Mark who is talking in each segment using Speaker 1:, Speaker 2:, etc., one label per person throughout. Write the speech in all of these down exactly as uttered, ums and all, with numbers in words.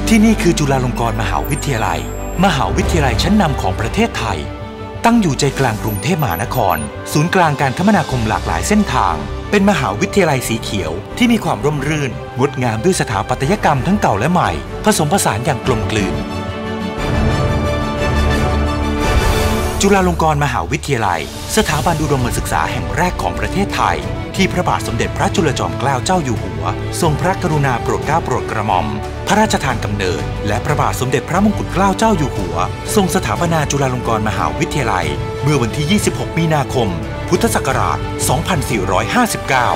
Speaker 1: ที่นี่คือจุฬาลงกรณ์มหาวิทยาลัยมหาวิทยาลัยชั้นนำของประเทศไทยตั้งอยู่ใจกลางกรุงเทพมหานครศูนย์กลางการคมนาคมหลากหลายเส้นทางเป็นมหาวิทยาลัยสีเขียวที่มีความร่มรื่นงดงามด้วยสถาปัตยกรรมทั้งเก่าและใหม่ผสมผสานอย่างกลมกลืนจุฬาลงกรณ์มหาวิทยาลัยสถาบันอุดมศึกษาแห่งแรกของประเทศไทยที่พระบาทสมเด็จพระจุลจอมเกล้าเจ้าอยู่หัวทรงพระกรุณาโปรดเกล้าโปรดกระหม่อมพระราชทานกำเนิดและพระบาทสมเด็จพระมงกุฎเกล้าเจ้าอยู่หัวทรงสถาปนาจุฬาลงกรณ์มหาวิทยาลัยเมื่อวันที่ ยี่สิบหก มีนาคม พุทธศักราช สองพันสี่ร้อยห้าสิบเก้า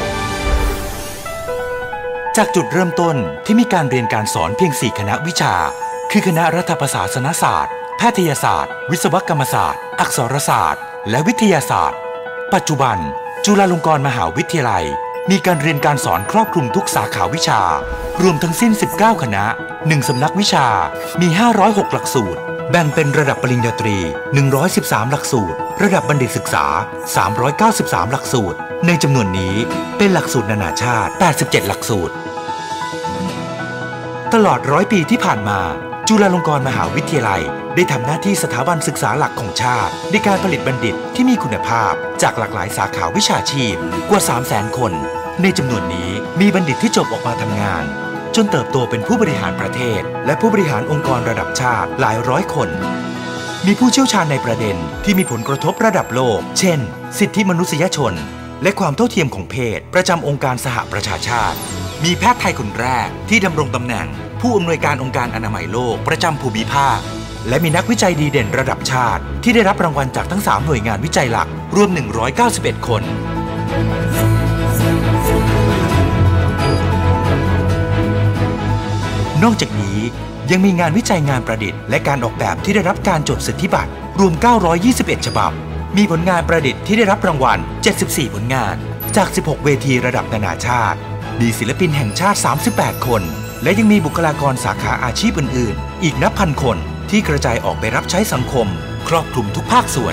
Speaker 1: จากจุดเริ่มต้นที่มีการเรียนการสอนเพียง สี่ คณะวิชาคือคณะรัฐประศาสนศาสตร์แพทยศาสตร์วิศวกรรมศาสตร์อักษรศาสตร์และวิทยาศาสตร์ปัจจุบันจุฬาลงกรณ์มหาวิทยาลัยมีการเรียนการสอนครอบคลุมทุกสาขาวิชารวมทั้งสิ้น สิบเก้า คณะ หนึ่ง สำนักวิชามี ห้าร้อยหก หลักสูตรแบ่งเป็นระดับปริญญาตรี หนึ่งร้อยสิบสาม หลักสูตรระดับบัณฑิตศึกษา สามร้อยเก้าสิบสาม หลักสูตรในจำนวนนี้เป็นหลักสูตรนานาชาติ แปดสิบเจ็ด หลักสูตรตลอดร้อยปีที่ผ่านมาจุฬาลงกรณ์มหาวิทยาลัยได้ทำหน้าที่สถาบันศึกษาหลักของชาติในการผลิตบัณฑิตที่มีคุณภาพจากหลากหลายสาขาวิชาชีพกว่า สามแสน คนในจำนวนนี้มีบัณฑิตที่จบออกมาทำงานจนเติบโตเป็นผู้บริหารประเทศและผู้บริหารองค์กรระดับชาติหลายร้อยคนมีผู้เชี่ยวชาญในประเด็นที่มีผลกระทบระดับโลกเช่นสิทธิมนุษยชนและความเท่าเทียมของเพศประจำองค์การสหประชาชาติมีแพทย์ไทยคนแรกที่ดำรงตำแหน่งผู้อำนวยการองค์การอนามัยโลกประจำภูมิภาคและมีนักวิจัยดีเด่นระดับชาติที่ได้รับรางวัลจากทั้งสามหน่วยงานวิจัยหลักรวมหนึ่งร้อยเก้าสิบเอ็ดคนนอกจากนี้ยังมีงานวิจัยงานประดิษฐ์และการออกแบบที่ได้รับการจดสิทธิบัตรรวมเก้าร้อยยี่สิบเอ็ดฉบับมีผลงานประดิษฐ์ที่ได้รับรางวัลเจ็ดสิบสี่ผลงานจากสิบหกเวทีระดับนานาชาติมีศิลปินแห่งชาติสามสิบแปดคนและยังมีบุคลากรสาขาอาชีพอื่นๆอีกนับพันคนที่กระจายออกไปรับใช้สังคมครอบคลุมทุกภาคส่วน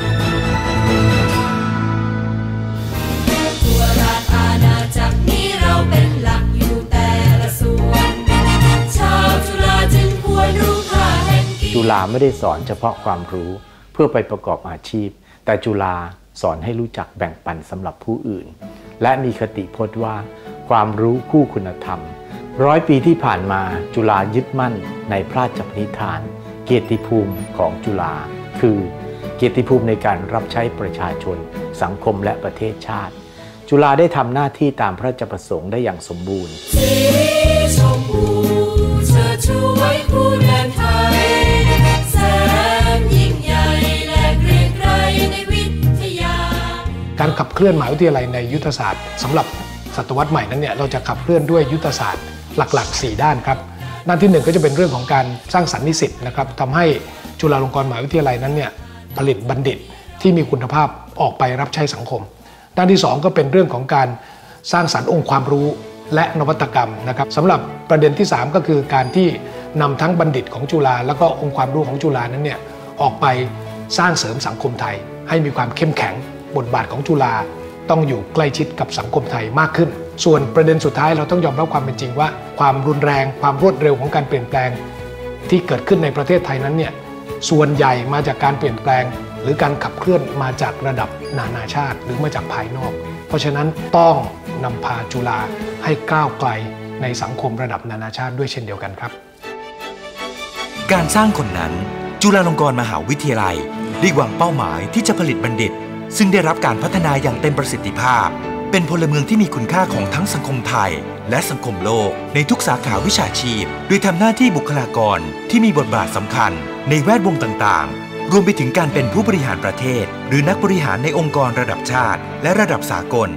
Speaker 2: ทั่วราชอาณาจักรนี้เราเป็นหลักอยู่แต่ละส่วนชาวจุฬาจึงควรรู้ค่าแห่งเกียรติ
Speaker 3: จุฬาไม่ได้สอนเฉพาะความรู้เพื่อไปประกอบอาชีพแต่จุฬาสอนให้รู้จักแบ่งปันสำหรับผู้อื่นและมีคติพจน์ว่าความรู้คู่คุณธรรมร้อยปีที่ผ่านมาจุฬายึดมั่นในพระราชปณิธานเกียรติภูมิของจุฬาคือเกียรติภูมิในการรับใช้ประชาชนสังคมและประเทศชาติจุฬาได้ทำหน้าที่ตามพระราชประสงค์ได้อย่างสมบูรณ์
Speaker 2: สีชมพูเชิดชูไว้คู่แดนไทยแสนยิ่งใหญ่และเกรียงไกรในวิทยา
Speaker 4: การขับเคลื่อนมหาวิทยาลัยในยุทธศาสตร์สำหรับศตวรรษใหม่นั้นเนี่ยเราจะขับเคลื่อนด้วยยุทธศาสตร์หลักๆสี่ด้านครับด้านที่หนึ่งก็จะเป็นเรื่องของการสร้างสรรค์นิสิตนะครับทำให้จุฬาลงกรณ์มหาวิทยาลัยนั้นเนี่ยผลิตบัณฑิตที่มีคุณภาพออกไปรับใช้สังคมด้านที่สองก็เป็นเรื่องของการสร้างสรรค์องค์ความรู้และนวัตกรรมนะครับสำหรับประเด็นที่สามก็คือการที่นำทั้งบัณฑิตของจุฬาแล้วก็องค์ความรู้ของจุฬานั้นเนี่ยออกไปสร้างเสริมสังคมไทยให้มีความเข้มแข็งบทบาทของจุฬาต้องอยู่ใกล้ชิดกับสังคมไทยมากขึ้นส่วนประเด็นสุดท้ายเราต้องยอมรับความเป็นจริงว่าความรุนแรงความรวดเร็วของการเปลี่ยนแปลงที่เกิดขึ้นในประเทศไทยนั้นเนี่ยส่วนใหญ่มาจากการเปลี่ยนแปลงหรือการขับเคลื่อนมาจากระดับนานาชาติหรือมาจากภายนอกเพราะฉะนั้นต้องนำพาจุฬาให้ก้าวไกลในสังคมระดับนานาชาติด้วยเช่นเดียวกันครับ
Speaker 1: การสร้างคนนั้นจุฬาลงกรณ์มหาวิทยาลัยได้วางเป้าหมายที่จะผลิตบัณฑิตซึ่งได้รับการพัฒนาอย่างเต็มประสิทธิภาพเป็นพลเมืองที่มีคุณค่าของทั้งสังคมไทยและสังคมโลกในทุกสาขาวิชาชีพโดยทำหน้าที่บุคลากรที่มีบทบาทสำคัญในแวดวงต่างๆรวมไปถึงการเป็นผู้บริหารประเทศหรือนักบริหารในองค์กรระดับชาติและระดับสากล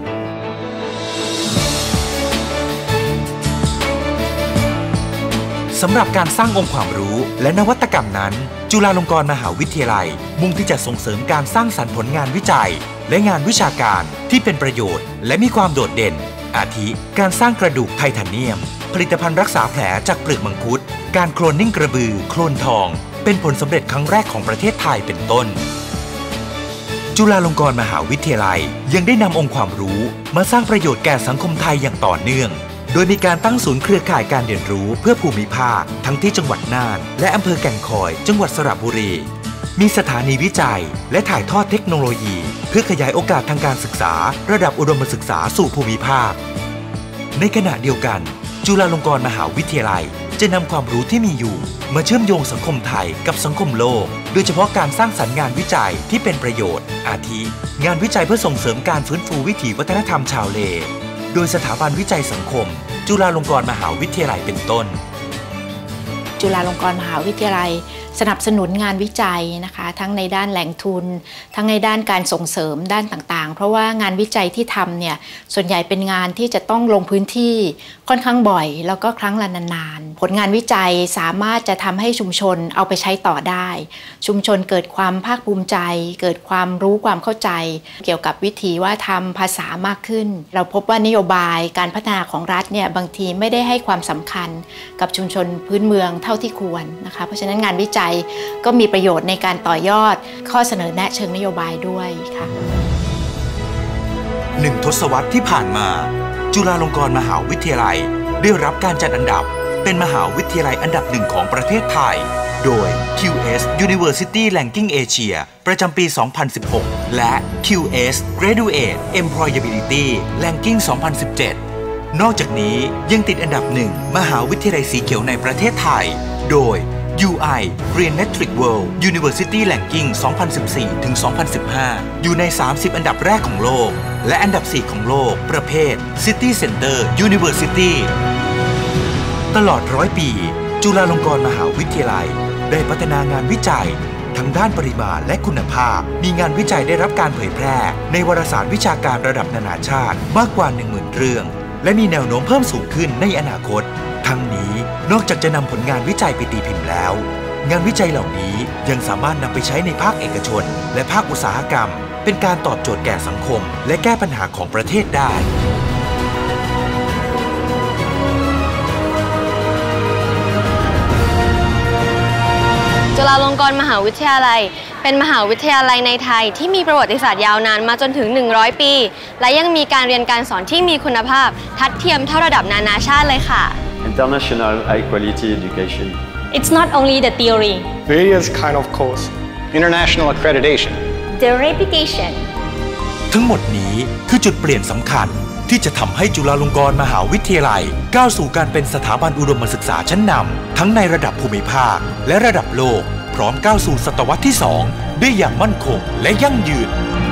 Speaker 1: สำหรับการสร้างองค์ความรู้และนวัตกรรมนั้นจุฬาลงกรณ์มหาวิทยาลัยมุ่งที่จะส่งเสริมการสร้างสรรค์ผลงานวิจัยและงานวิชาการที่เป็นประโยชน์และมีความโดดเด่นอาทิการสร้างกระดูกไทเทเนียมผลิตภัณฑ์รักษาแผลจากเปลือกมังคุดการโคลนนิ่งกระบือโคลนทองเป็นผลสำเร็จครั้งแรกของประเทศไทยเป็นต้นจุฬาลงกรณ์มหาวิทยาลัยยังได้นำองค์ความรู้มาสร้างประโยชน์แก่สังคมไทยอย่างต่อเนื่องโดยมีการตั้งศูนย์เครือข่ายการเรียนรู้เพื่อภูมิภาคทั้งที่จังหวัดน่านและอำเภอแก่งคอยจังหวัดสระบุรีมีสถานีวิจัยและถ่ายทอดเทคโนโลยีเพื่อขยายโอกาสทางการศึกษาระดับอุดมศึกษาสู่ภูมิภาคในขณะเดียวกันจุฬาลงกรณ์มหาวิทยาลัยจะนำความรู้ที่มีอยู่มาเชื่อมโยงสังคมไทยกับสังคมโลกโดยเฉพาะการสร้างสรรค์งานวิจัยที่เป็นประโยชน์อาทิงานวิจัยเพื่อส่งเสริมการฟื้นฟูวิถีวัฒนธรรมชาวเลโดยสถาบันวิจัยสังคมจุฬาลงกรณ์มหาวิทยาลัยเป็นต้น
Speaker 5: จุฬาลงกรณ์มหาวิทยาลัยสนับสนุนงานวิจัยนะคะทั้งในด้านแหล่งทุนทั้งในด้านการส่งเสริมด้านต่างๆเพราะว่างานวิจัยที่ทำเนี่ยส่วนใหญ่เป็นงานที่จะต้องลงพื้นที่ค่อนข้างบ่อยแล้วก็ครั้งละนานๆผลงานวิจัยสามารถจะทำให้ชุมชนเอาไปใช้ต่อได้ชุมชนเกิดความภาคภูมิใจเกิดความรู้ความเข้าใจเกี่ยวกับวิถีวัฒนธรรมภาษามากขึ้นเราพบว่านโยบายการพัฒนาของรัฐเนี่ยบางทีไม่ได้ให้ความสำคัญกับชุมชนพื้นเมืองเท่าที่ควรนะคะเพราะฉะนั้นงานวิจัยก็มีประโยชน์ในการต่อยอดข้อเสนอแนะเชิงนโยบายด้วยค่ะ
Speaker 1: หนึ่งทศวรรษที่ผ่านมาจุฬาลงกรณ์มหาวิทยาลัยได้รับการจัดอันดับเป็นมหาวิทยาลัยอันดับหนึ่งของประเทศไทยโดย คิว เอส University Ranking Asia ประจำปี สองพันสิบหก และ คิว เอส Graduate Employability Ranking สองพันสิบเจ็ด นอกจากนี้ยังติดอันดับหนึ่งมหาวิทยาลัยสีเขียวในประเทศไทยโดย ยู ไอ Green Metric World University Ranking สองพันสิบสี่ถึงสองพันสิบห้า อยู่ใน สามสิบ อันดับแรกของโลกและอันดับ สี่ ของโลกประเภท City Center University ตลอดร้อยปีจุฬาลงกรณ์มหาวิทยาลัยได้พัฒนางานวิจัยทั้งด้านปริมาณและคุณภาพมีงานวิจัยได้รับการเผยแพร่ในวารสารวิชาการระดับนานาชาติมากกว่า หนึ่งหมื่น เรื่องและมีแนวโน้มเพิ่มสูงขึ้นในอนาคตทั้งนี้นอกจากจะนำผลงานวิจัยไปตีพิมพ์แล้วงานวิจัยเหล่านี้ยังสามารถนำไปใช้ในภาคเอกชนและภาคอุตสาหกรรมเป็นการตอบโจทย์แก่สังคมและแก้ปัญหาของประเทศได้
Speaker 6: จุฬาลงกรณ์มหาวิทยาลัยเป็นมหาวิทยาลัยในไทยที่มีประวัติศาสตร์ยาวนานมาจนถึงหนึ่งร้อยปีและยังมีการเรียนการสอนที่มีคุณภาพทัดเทียมเท่าระดับนานาชาติเลยค่ะ
Speaker 7: International high quality education.
Speaker 8: It's not only the theory.
Speaker 9: Various kind of course. International accreditation.
Speaker 8: The reputation.
Speaker 1: ทั้งหมดนี้คือจุดเปลี่ยนสำคัญที่จะทำให้จุฬาลงกรณ์มหาวิทยาลัยก้าวสู่การเป็นสถาบันอุดมศึกษาชั้นนำทั้งในระดับภูมิภาคและระดับโลกพร้อมก้าวสู่ศตวรรษที่สองได้อย่างมั่นคงและยั่งยืน